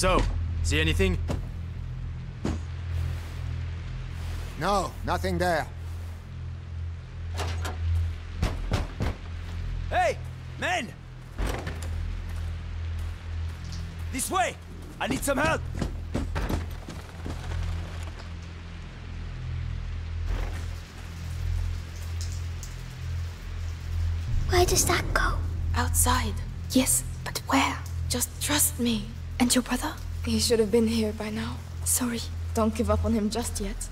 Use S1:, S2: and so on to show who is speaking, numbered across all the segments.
S1: So, see anything?
S2: No, nothing there.
S1: Hey, men! This way! I need some help!
S3: Where does that go?
S4: Outside. Yes, but where? Just trust me. And your brother? He should have been here by now. Sorry. Don't give up on him just yet.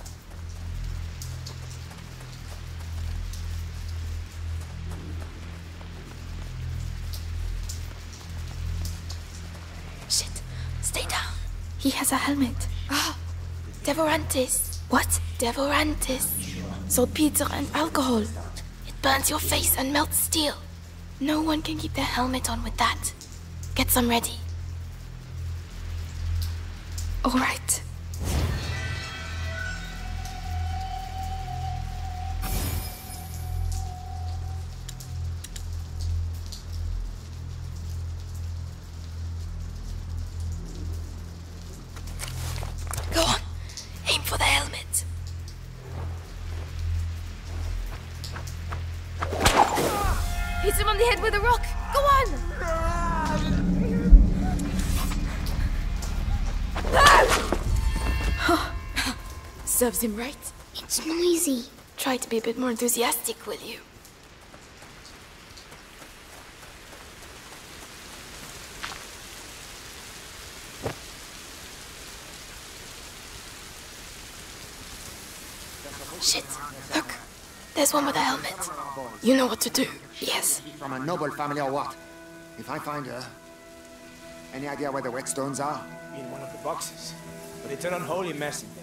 S4: Shit. Stay down. He has a helmet. Ah! Devorantis. What? Devorantis. Saltpeter and alcohol. It burns your face and melts steel. No one can keep their helmet on with that. Get some ready. All right. Go on. Aim for the helmet. Hit him on the head with a rock. Go on. Serves him right.
S3: It's noisy.
S4: Try to be a bit more enthusiastic, will you? Shit. Look. There's one with a helmet. You know what to do. Yes.
S2: From a noble family or what? If I find her... Any idea where the whetstones are?
S1: In one of the boxes. But it's an unholy mess in there.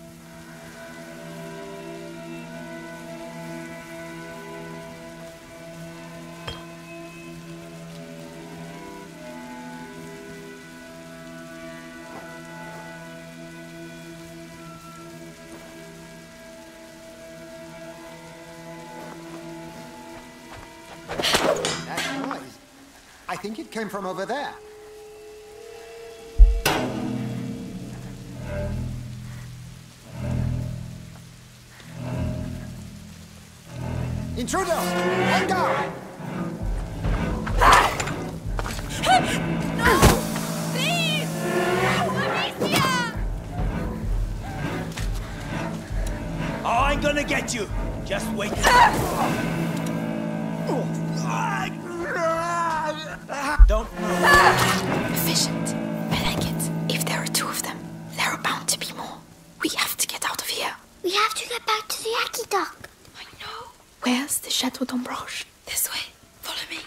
S2: That noise. I think it came from over there. Intruder! Let go!
S4: Please! Amicia!
S1: Oh, I'm gonna get you! Just wait. Don't move.
S4: Efficient. I like it. If there are two of them, there are bound to be more. We have to get out of here.
S3: We have to get back to the Aqueduct.
S4: I know. Where's the Chateau d'Ambroche? This way. Follow me.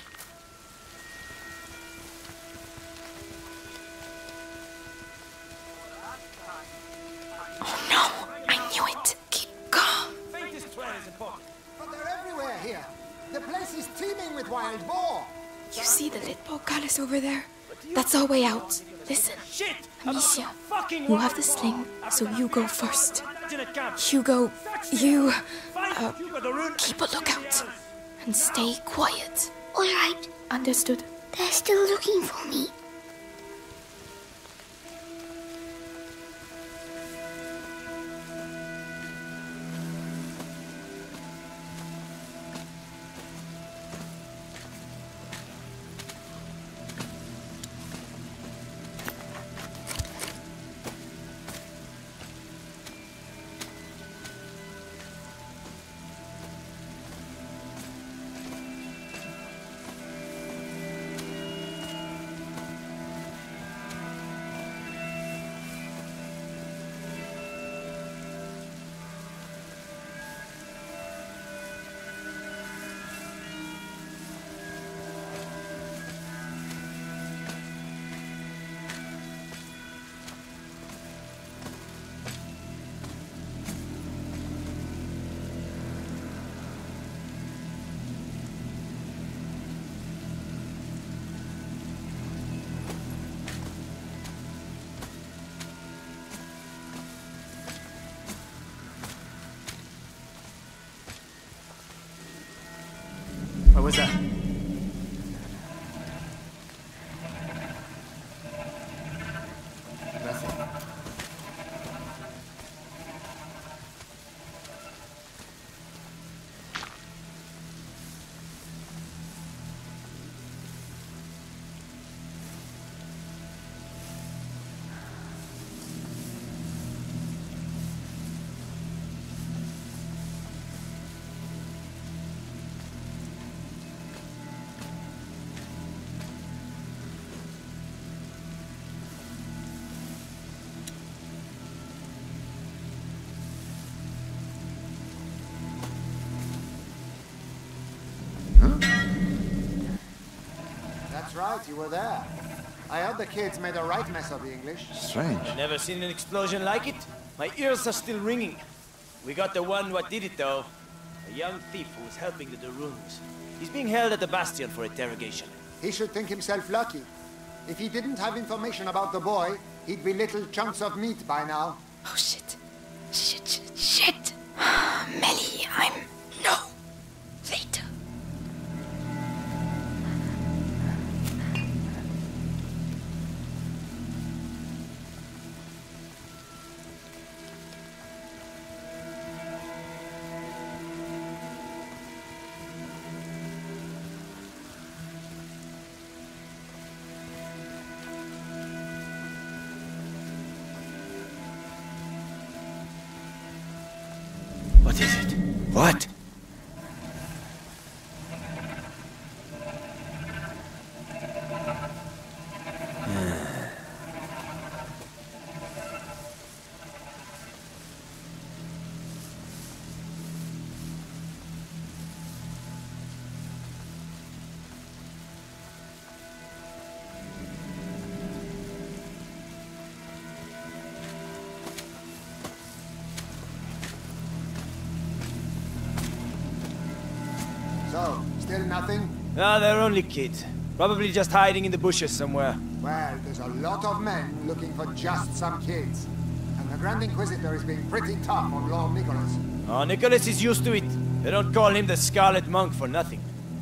S4: Oh no! I knew it. Keep calm.
S2: But they're everywhere here. The place is teeming with wild boar.
S4: You see the lit portcullis over there? That's our way out. Listen.
S1: Shit!
S4: Amicia, you have the sling, so you go first. Hugo, you... keep a lookout. And stay quiet.
S3: All right.
S4: Understood?
S3: They're still looking for me.
S1: What was that?
S2: right, you were there. I heard the kids made a right mess of the English.
S5: Strange.
S1: Never seen an explosion like it? My ears are still ringing. We got the one what did it, though. A young thief who was helping the Daruns. He's being held at the Bastion for interrogation.
S2: He should think himself lucky. If he didn't have information about the boy, he'd be little chunks of meat by now.
S4: Oh, shit. Shit. Melly, No. Later.
S1: What is it? What?
S2: So, still nothing?
S1: Ah, they're only kids. Probably just hiding in the bushes somewhere.
S2: Well, there's a lot of men looking for just some kids. And the Grand Inquisitor is being pretty tough on Lord Nicholas.
S1: Oh, Nicholas is used to it. They don't call him the Scarlet Monk for nothing.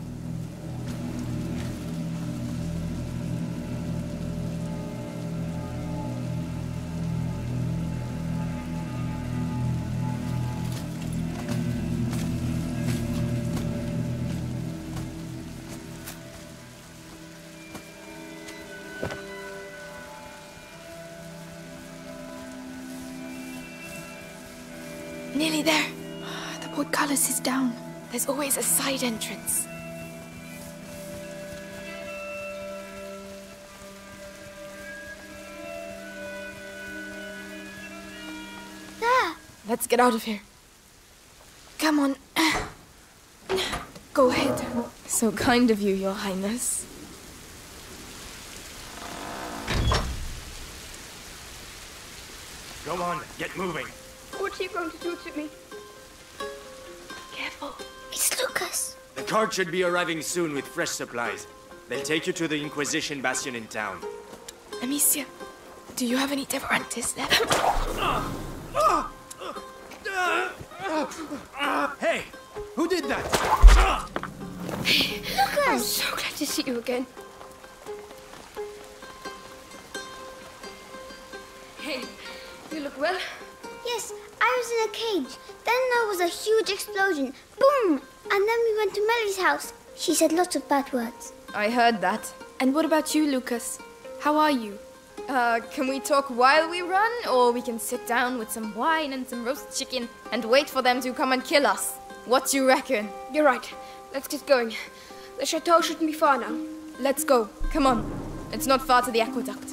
S4: Nearly there. The portcullis is down. There's always a side entrance.
S3: There.
S4: Let's get out of here. Come on. Go ahead. So kind of you, Your Highness.
S1: Go on, get moving.
S6: What are you going to do to me?
S4: Careful.
S3: It's Lucas.
S7: The cart should be arriving soon with fresh supplies. They'll take you to the Inquisition Bastion in town.
S4: Amicia, do you have any Devorantis left?
S1: Hey! Who did that?
S6: I'm so glad to see you again. Hey, you look well?
S3: Yes, I was in a cage. Then there was a huge explosion. Boom! And then we went to Melly's house. She said lots of bad words.
S8: I heard that.
S4: And what about you, Lucas? How are you?
S8: Can we talk while we run? Or we can sit down with some wine and some roast chicken and wait for them to come and kill us? What do you reckon?
S6: You're right. Let's get going. The chateau shouldn't be far now.
S8: Let's go. Come on. It's not far to the aqueduct.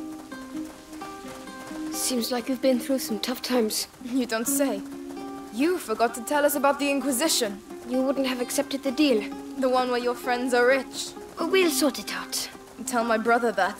S6: Seems like you've been through some tough times.
S8: You don't say. You forgot to tell us about the Inquisition.
S6: You wouldn't have accepted the deal.
S8: The one where your friends are rich.
S6: We'll sort it out.
S8: Tell my brother that.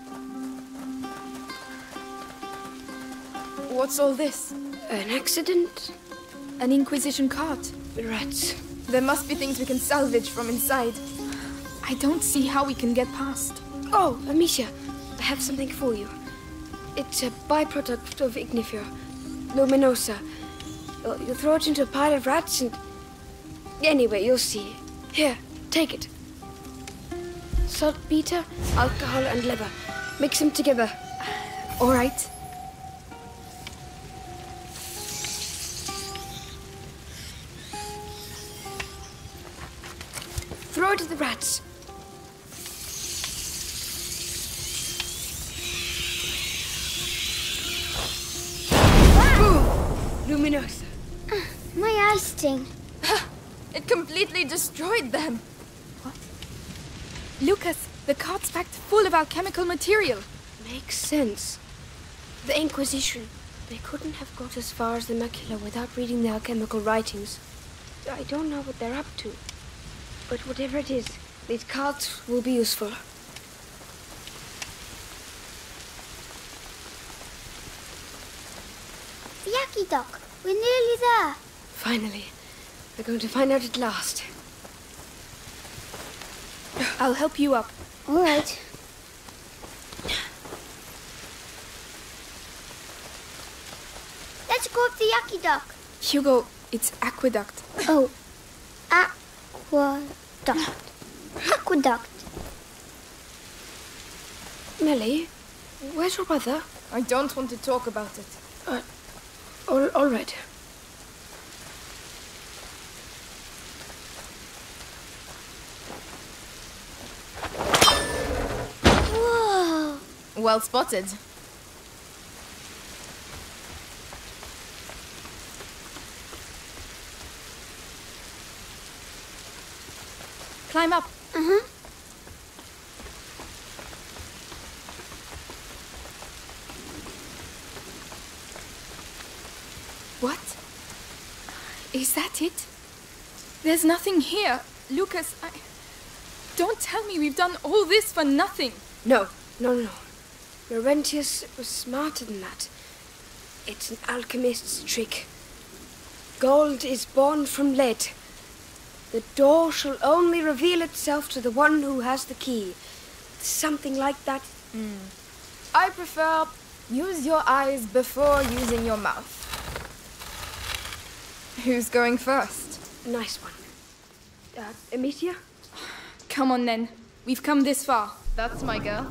S8: What's all this?
S6: An accident?
S8: An Inquisition cart.
S6: Rats.
S8: There must be things we can salvage from inside.
S4: I don't see how we can get past.
S6: Oh, Amicia, I have something for you. It's a byproduct of Ignifer, Luminosa. You throw it into a pile of rats and... Anyway, you'll see. Here, take it. Saltpeter, alcohol and leather. Mix them together.
S4: All right.
S6: Throw it at the rats. Boom! Luminosa.
S3: My eyes sting.
S8: It completely destroyed them.
S4: Lucas, the cart's packed full of alchemical material.
S6: Makes sense. The Inquisition. They couldn't have got as far as the macula without reading the alchemical writings. I don't know what they're up to. But whatever it is, these carts will be useful.
S3: the Yaki dock. We're nearly there.
S6: Finally. We're going to find out at last.
S4: I'll help you up.
S3: All right. Let's go up the Yaki dock.
S4: Hugo, it's aqueduct.
S3: Oh, aqueduct. Aqueduct.
S6: Melly, where's your brother?
S8: I don't want to talk about it.
S6: All right.
S3: Whoa.
S8: Well spotted.
S4: Climb up.
S3: Uh-huh.
S4: What? Is that it? There's nothing here. Lucas, Don't tell me we've done all this for nothing.
S6: No. Laurentius was smarter than that. It's an alchemist's trick. Gold is born from lead. The door shall only reveal itself to the one who has the key. Something like that.
S8: I prefer use your eyes before using your mouth. Who's going first?
S6: Nice one. Amicia?
S4: Come on then. We've come this far.
S8: That's my girl.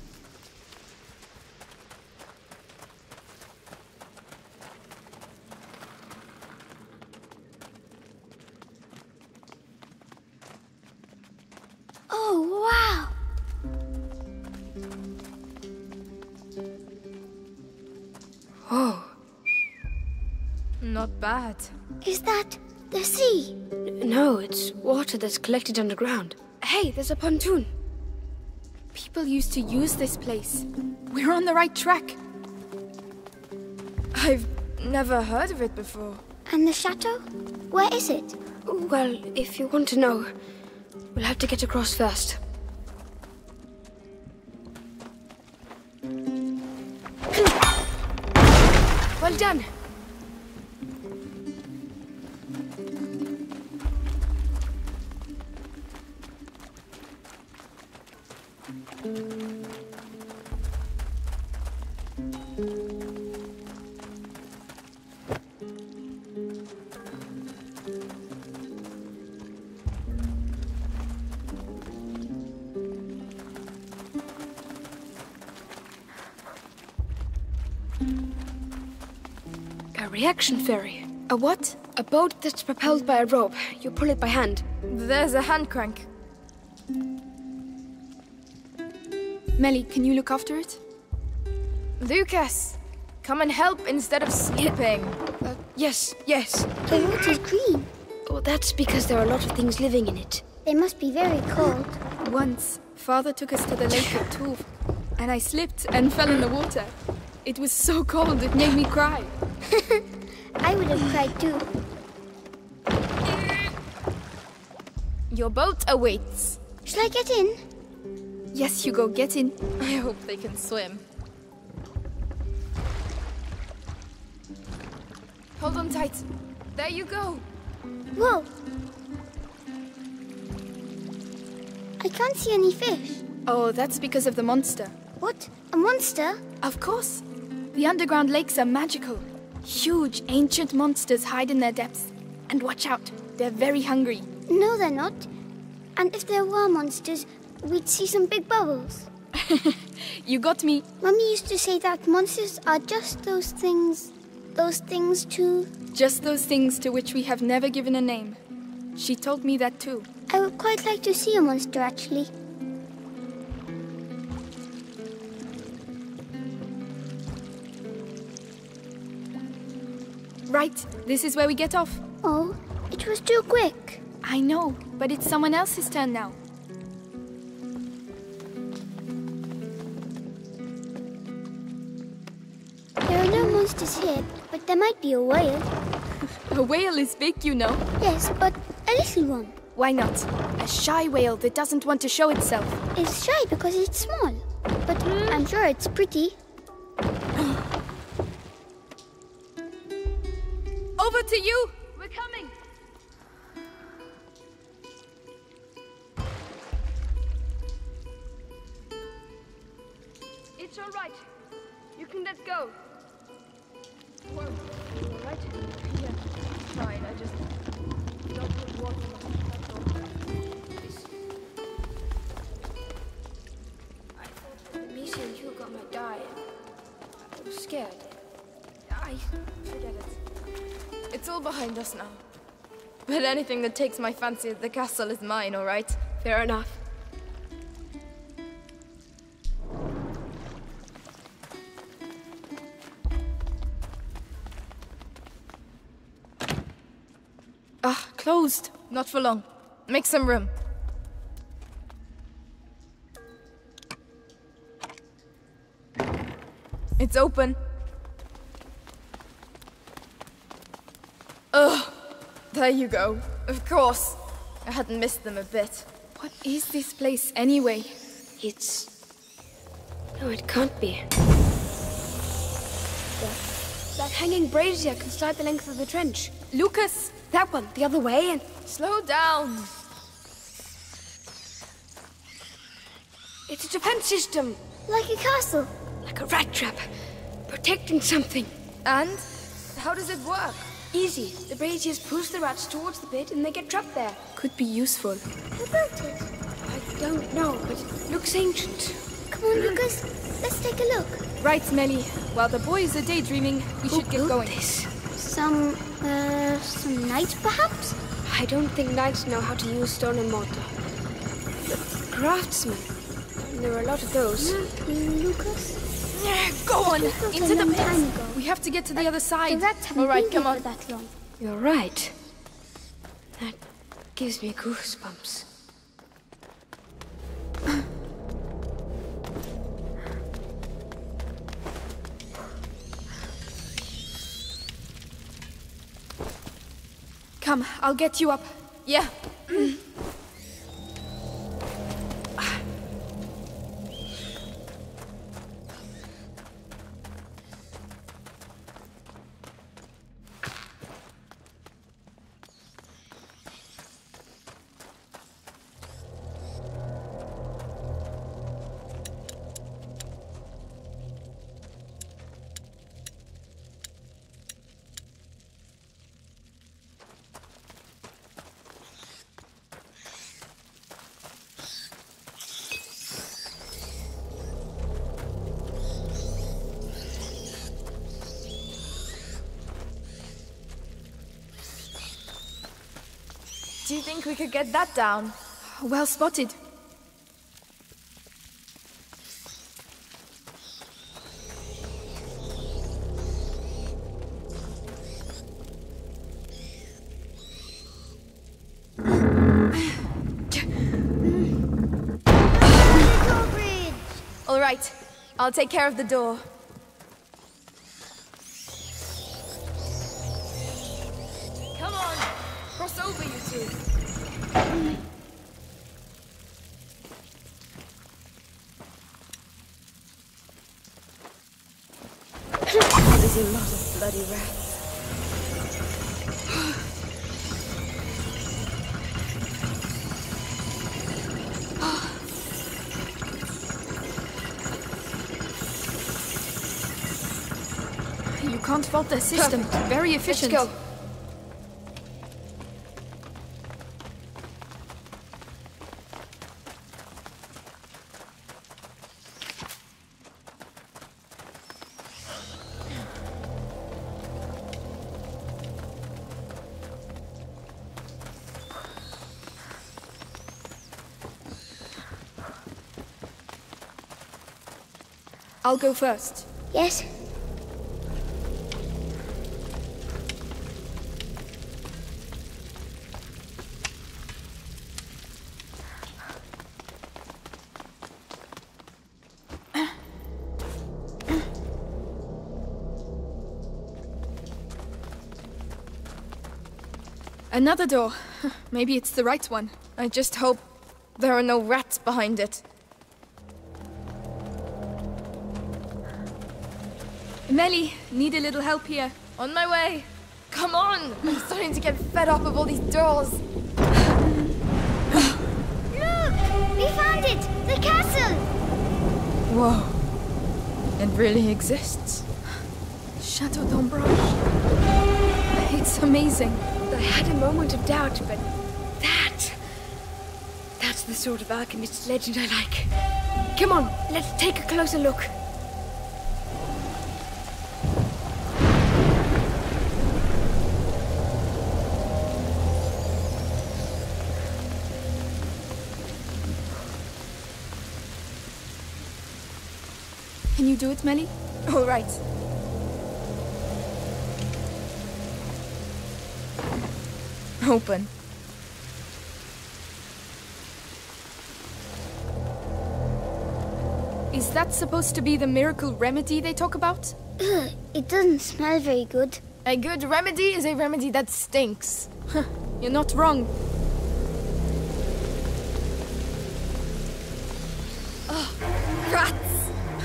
S3: Oh, wow.
S6: Oh.
S8: Not bad.
S3: Is that the sea?
S6: No, it's water that's collected underground. Hey, there's a pontoon.
S4: People used to use this place. We're on the right track.
S8: I've never heard of it before.
S3: And the chateau? Where is it?
S6: Well, if you want to know, we'll have to get across first. Well done. A reaction ferry.
S4: A what?
S6: A boat that's propelled by a rope. You pull it by hand.
S8: There's a hand crank.
S4: Melly, can you look after it?
S8: Lucas, come and help instead of sleeping.
S6: Yes.
S3: The water's green.
S6: Well, that's because there are a lot of things living in it.
S3: They must be very cold.
S4: Once, Father took us to the lake at Tours, and I slipped and fell in the water. It was so cold, it made me cry.
S3: I would have cried too.
S8: Your boat awaits.
S3: Shall I get in?
S4: Yes, Hugo, get in.
S8: I hope they can swim. Hold on tight. There you go.
S3: Whoa. I can't see any fish.
S4: Oh, that's because of the monster.
S3: What? A monster?
S4: Of course. The underground lakes are magical. Huge, ancient monsters hide in their depths. And watch out, they're very hungry.
S3: No, they're not. And if there were monsters, we'd see some big bubbles.
S4: You got me.
S3: Mummy used to say that monsters are just those things too.
S4: Just those things to which we have never given a name. She told me that too.
S3: I would quite like to see a monster, actually.
S4: Right, this is where we get off.
S3: Oh, it was too quick.
S4: I know, but it's someone else's turn now.
S3: There are no monsters here, but there might be a whale.
S4: A whale is big, you know.
S3: Yes, but a little one.
S4: Why not? A shy whale that doesn't want to show itself.
S3: It's shy because it's small. But I'm sure it's pretty.
S8: Over to you!
S6: We're coming! It's all right. You can let go. Whoa. All right?
S8: Yeah, fine. I just don't put water on
S6: Please. I thought Misa and Hugo might die. I was scared. I forget it.
S8: It's all behind us now. But anything that takes my fancy at the castle is mine, all right?
S6: Fair enough.
S8: Ah, closed. Not for long. Make some room. It's open. Ugh. There you go. Of course. I hadn't missed them a bit. What is this place anyway?
S6: It's... No, it can't be. That hanging brazier can slide the length of the trench.
S8: Lucas!
S6: That one, the other way, and...
S8: Slow down!
S6: It's a defense system.
S3: Like a castle.
S6: Like a rat trap. Protecting something.
S8: And? How does it work?
S6: Easy. The braziers push the rats towards the pit and they get trapped there.
S8: Could be useful.
S3: Who built it?
S6: I don't know, but it looks ancient.
S3: Come on, Lucas. Let's take a look.
S8: Right, Melly. While the boys are daydreaming, we should get
S6: built
S8: going.
S6: This?
S3: Some knights, perhaps?
S6: I don't think knights know how to use stone and mortar. But craftsmen. There are a lot of those.
S3: Lucas?
S8: Go on!
S3: This was
S8: Into
S3: a
S8: the
S3: long time
S8: pit!
S3: ago.
S8: We have to get to the other
S3: The
S8: side.
S3: rats haven't
S8: All right,
S3: been
S8: come
S3: here
S8: on.
S3: for that long.
S6: You're right. That gives me goosebumps.
S8: Come, I'll get you up. Yeah. Do you think we could get that down? Well spotted.
S3: Drawbridge!
S8: All right, I'll take care of the door. Come on, cross over, you two. There's a lot of bloody rats. You can't fault their system. Very efficient.
S6: Let's go.
S8: I'll go first.
S3: Yes.
S8: Another door. Maybe it's the right one. I just hope there are no rats behind it. Melly, need a little help here. On my way. Come on! I'm starting to get fed up of all these doors.
S3: Look! We found it! The castle!
S8: Whoa. It really exists.
S4: Chateau d'Ombrage. It's amazing.
S6: I had a moment of doubt, but that's the sort of alchemist legend I like. Come on, let's take a closer look.
S4: Can you do it, Melly?
S8: All right. Open.
S4: Is that supposed to be the miracle remedy they talk about?
S3: Ugh, it doesn't smell very good.
S8: A good remedy is a remedy that stinks.
S4: You're not wrong.
S8: Oh, rats!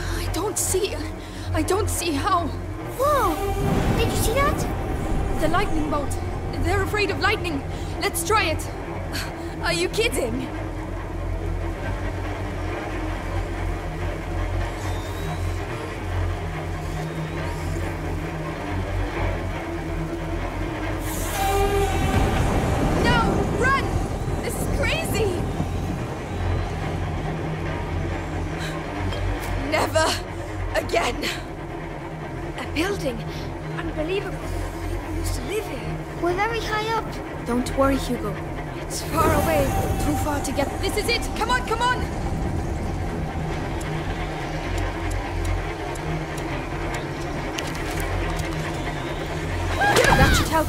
S4: I don't see how.
S3: Whoa! Did you see that?
S4: The lightning bolt. They're afraid of lightning. Let's try it.
S8: Are you kidding? Again!
S6: A building! Unbelievable! People used to live here.
S3: We're very high up.
S4: Don't worry, Hugo.
S6: It's far away.
S4: Too far to get. This is it! Come on, come on! That should help.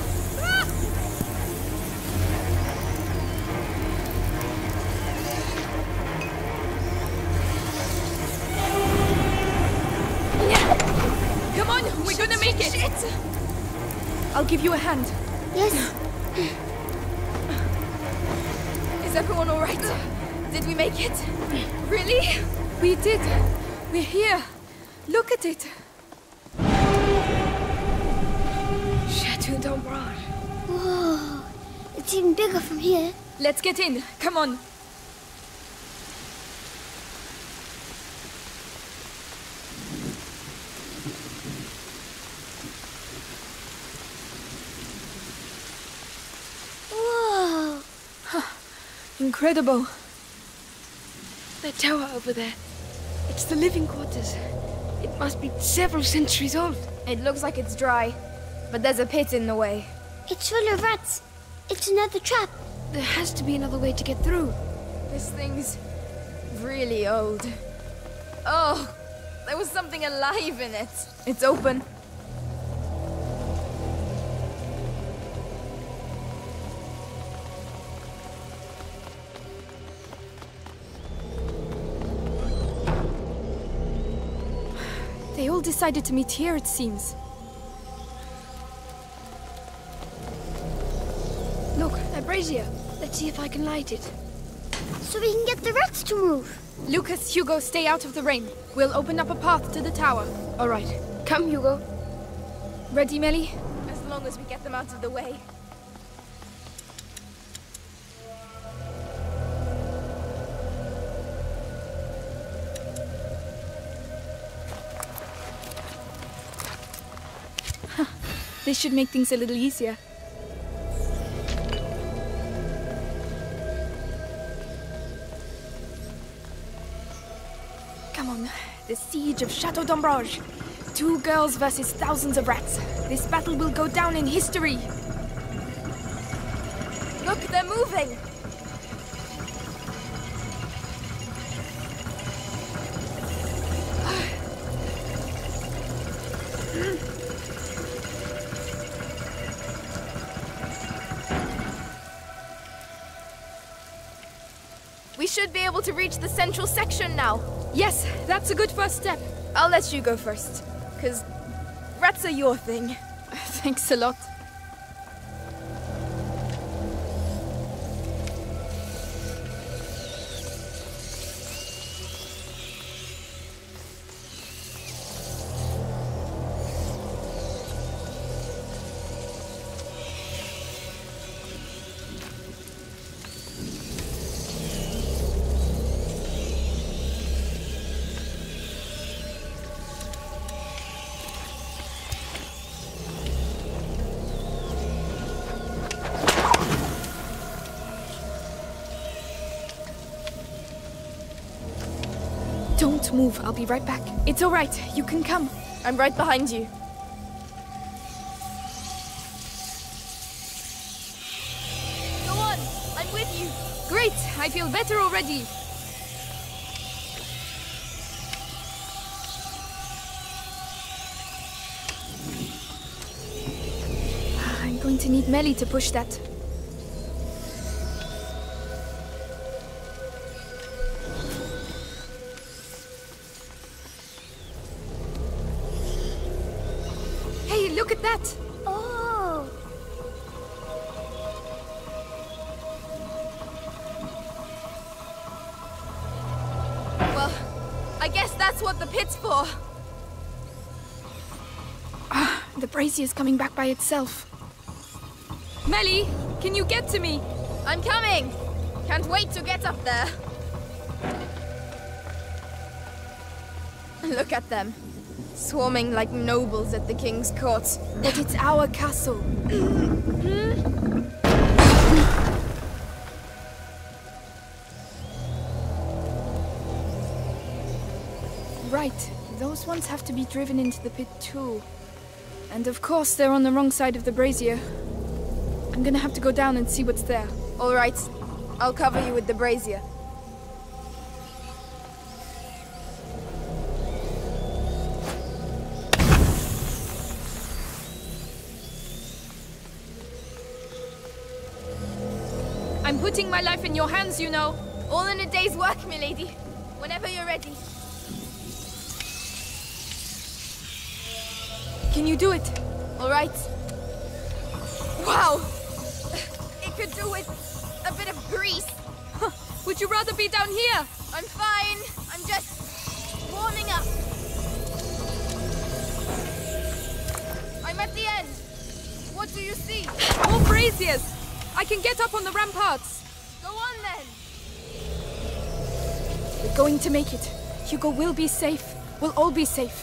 S4: We're gonna make it! Shit. I'll give you a hand.
S3: Yes.
S8: Is everyone alright? Did we make it? Really?
S4: We did. We're here. Look at it.
S6: Chateau d'Ombrage.
S3: Whoa. It's even bigger from here.
S4: Let's get in. Come on. Incredible.
S6: That tower over there. It's the living quarters. It must be several centuries old.
S8: It looks like it's dry, but there's a pit in the way.
S3: It's full of rats. It's another trap.
S6: There has to be another way to get through.
S8: This thing's really old. Oh, there was something alive in it. It's open.
S4: They all decided to meet here, it seems.
S6: Look, a brazier. Let's see if I can light it.
S3: So we can get the rats to move.
S4: Lucas, Hugo, stay out of the rain. We'll open up a path to the tower.
S6: All right. Come, Hugo.
S4: Ready, Melly?
S8: As long as we get them out of the way.
S4: This should make things a little easier. Come on. The siege of Chateau d'Ombrage. 2 girls versus thousands of rats. This battle will go down in history.
S8: Look, they're moving! We should be able to reach the central section now.
S4: Yes, that's a good first step.
S8: I'll let you go first, 'cause rats are your thing.
S4: Thanks a lot. Don't move. I'll be right back. It's all right. You can come.
S8: I'm right behind you. Go on. I'm with you.
S4: Great. I feel better already. I'm going to need Melly to push that. Hey, look at that!
S3: Oh!
S8: Well, I guess that's what the pit's for.
S4: The brazier's coming back by itself. Melly, can you get to me?
S8: I'm coming! Can't wait to get up there. Look at them. Swarming like nobles at the king's court.
S4: But it's our castle. Right. Those ones have to be driven into the pit too. And of course they're on the wrong side of the brazier. I'm gonna have to go down and see what's there.
S8: All right. I'll cover you with the brazier.
S4: I'm putting my life in your hands, you know.
S8: All in a day's work, milady. Whenever you're ready.
S4: Can you do it?
S8: All right. Wow! It could do with a bit of grease.
S4: Would you rather be down here?
S8: I'm fine. I'm just warming up. I'm at the end. What do you see?
S4: More braziers! I can get up on the ramparts.
S8: Go on then.
S4: We're going to make it. Hugo will be safe. We'll all be safe.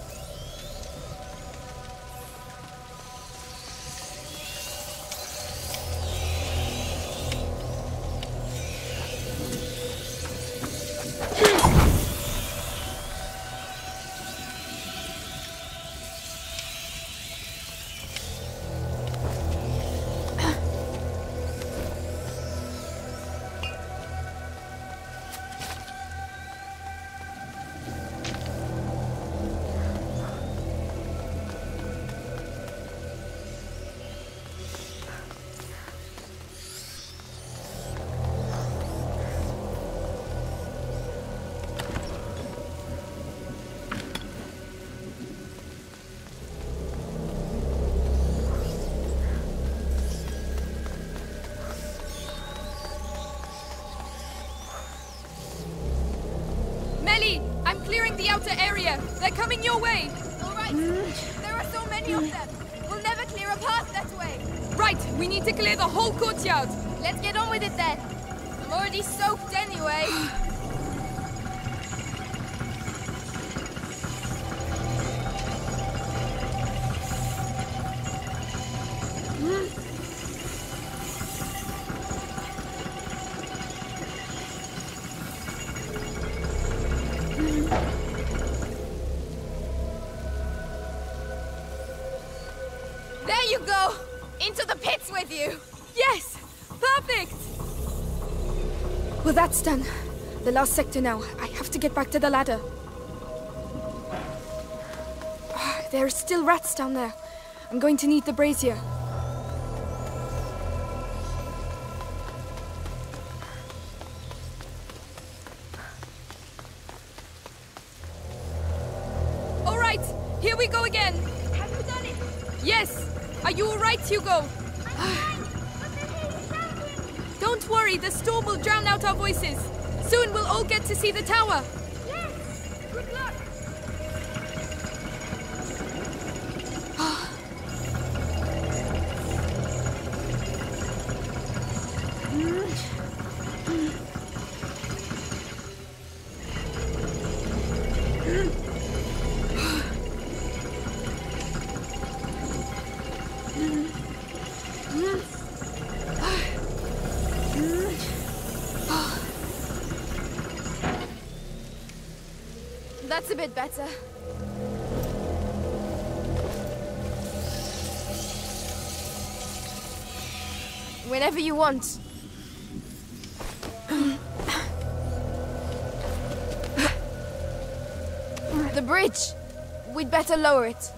S4: I'm clearing the outer area. They're coming your way.
S8: All right. There are so many of them. We'll never clear a path that way.
S4: Right. We need to clear the whole courtyard.
S8: Let's get on with it then. I'm already soaked anyway. There you go! Into the pits with you!
S4: Yes! Perfect! Well, that's done. The last sector now. I have to get back to the ladder. There are still rats down there. I'm going to need the brazier. All right, here we go again.
S8: Have you done it?
S4: Yes. Are you all right, Hugo? Don't worry, the storm will drown out our voices. Soon we'll all get to see the tower.
S8: Yes! Good luck! That's a bit better. Whenever you want. The bridge. We'd better lower it.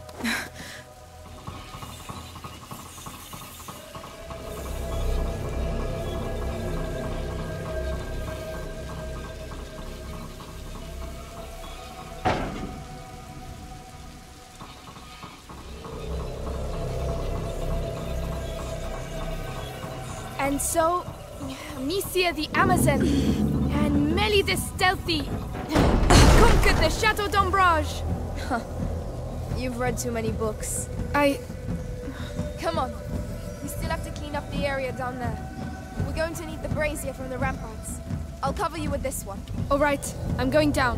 S4: And so, Misia the Amazon and Mélie the Stealthy conquered the Chateau d'Ombrage.
S8: You've read too many books. Come on. We still have to clean up the area down there. We're going to need the brazier from the ramparts. I'll cover you with this one.
S4: All right, I'm going down.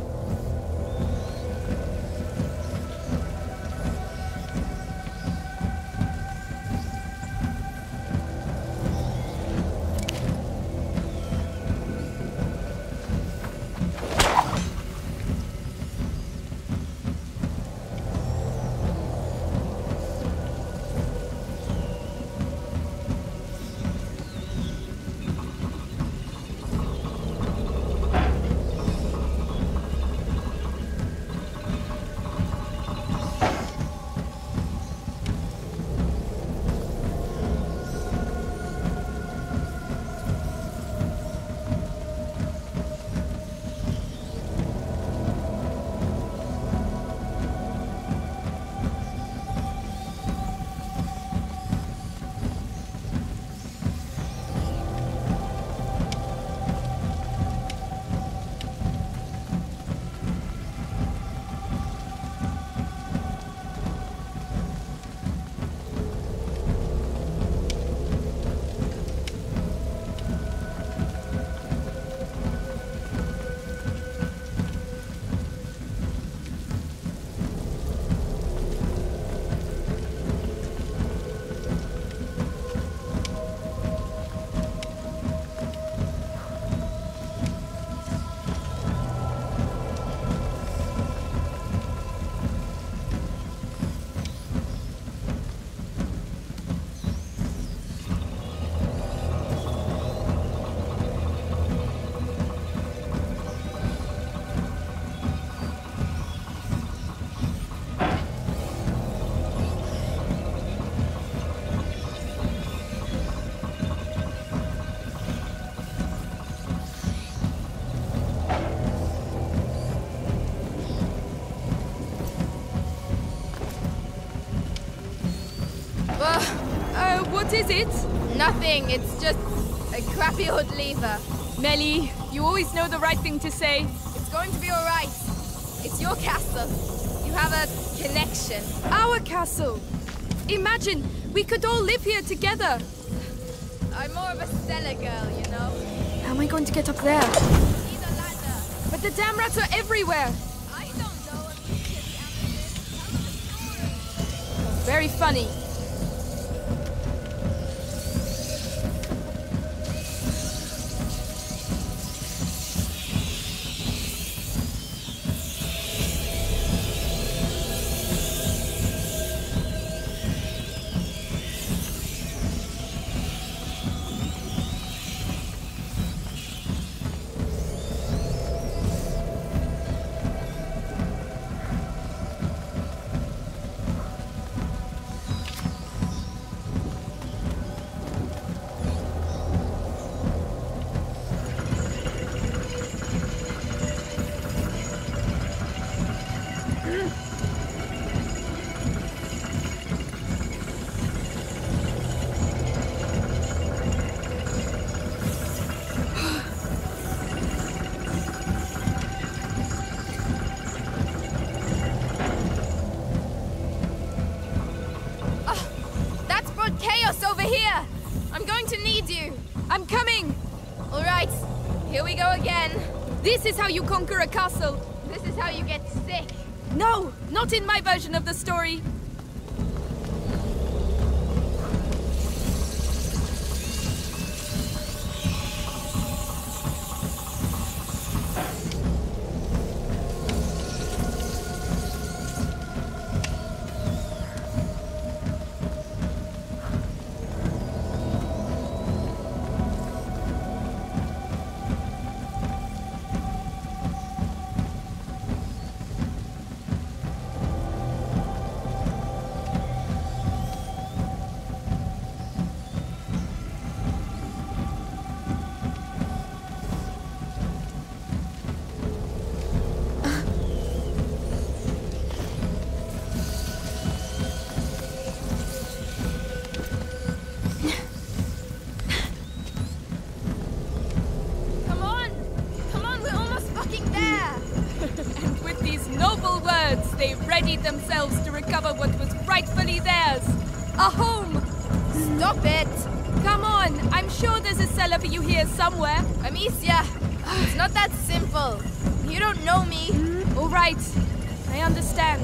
S4: What is it?
S8: Nothing, it's just a crappy old lever.
S4: Mélie, you always know the right thing to say.
S8: It's going to be alright. It's your castle. You have a connection.
S4: Our castle! Imagine, we could all live here together.
S8: I'm more of a cellar girl, you know.
S4: How am I going to get up there?
S8: Need a ladder.
S4: But the damn rats are everywhere.
S8: I don't know.
S4: Very funny.
S8: I'm coming! Alright, here we go again.
S4: This is how you conquer a castle.
S8: This is how you get sick.
S4: No, not in my version of the story.
S5: A home!
S8: Stop it!
S5: Come on, I'm sure there's a cellar for you here somewhere.
S8: Amicia, it's not that simple. You don't know me.
S5: All right, I understand.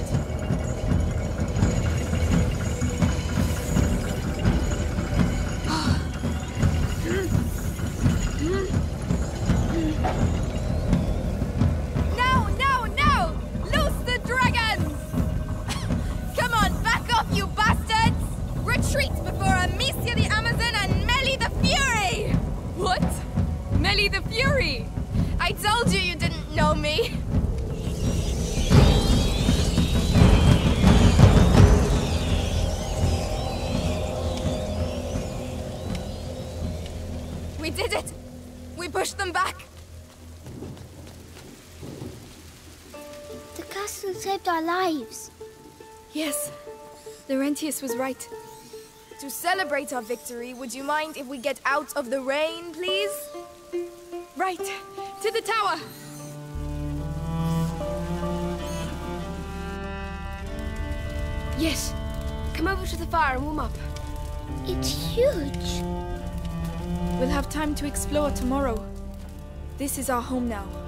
S8: No, no, no! Loose the dragons! Come on, back off, you bastards! Retreat before Amicia the Amazon and Melly the Fury!
S5: What? Melly the Fury?
S8: I told you didn't know me. We did it! We pushed them back!
S3: The castle saved our lives.
S6: Yes, Laurentius was right.
S8: To celebrate our victory, would you mind if we get out of the rain, please?
S5: Right, to the tower!
S6: Yes, come over to the fire and warm up.
S3: It's huge.
S5: We'll have time to explore tomorrow. This is our home now.